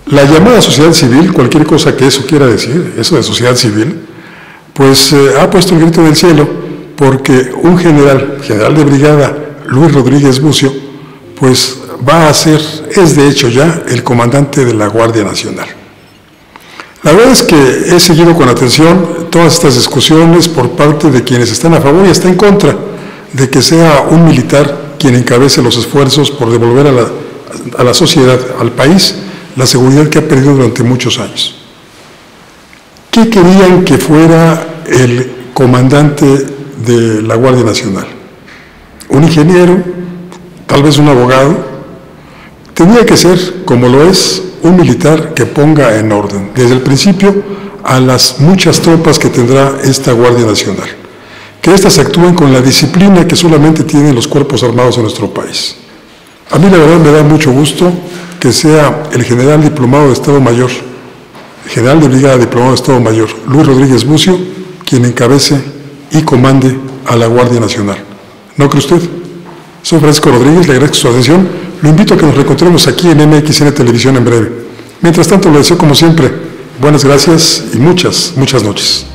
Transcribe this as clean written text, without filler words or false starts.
La llamada sociedad civil, cualquier cosa que eso quiera decir, eso de sociedad civil, pues ha puesto el grito en el cielo porque un general de brigada, Luis Rodríguez Bucio, pues va a ser, es de hecho ya, el comandante de la Guardia Nacional. La verdad es que he seguido con atención todas estas discusiones por parte de quienes están a favor y hasta en contra de que sea un militar quien encabece los esfuerzos por devolver a la sociedad, al país, la seguridad que ha perdido durante muchos años. ¿Qué querían que fuera el comandante de la Guardia Nacional? ¿Un ingeniero? ¿Tal vez un abogado? Tenía que ser, como lo es, un militar que ponga en orden, desde el principio, a las muchas tropas que tendrá esta Guardia Nacional. Que éstas actúen con la disciplina que solamente tienen los cuerpos armados en nuestro país. A mí la verdad me da mucho gusto que sea el general diplomado de Estado Mayor, el general de brigada diplomado de Estado Mayor, Luis Rodríguez Bucio, quien encabece y comande a la Guardia Nacional. ¿No cree usted? Soy Francisco Rodríguez, le agradezco su atención. Lo invito a que nos reencontremos aquí en MXN Televisión en breve. Mientras tanto, le deseo como siempre buenas gracias y muchas noches.